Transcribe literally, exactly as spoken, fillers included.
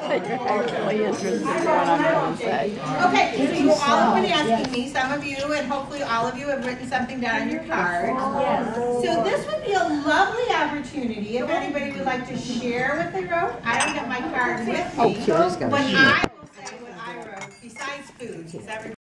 You're actually interested in what I'm going to say. Okay, so you all have been asking me, some of you, and hopefully all of you have written something down on your card. So this would be a lovely opportunity if anybody would like to share what they wrote. I don't have my card with me, Oh, Carrie's got but to I will say what I wrote, besides food, because everybody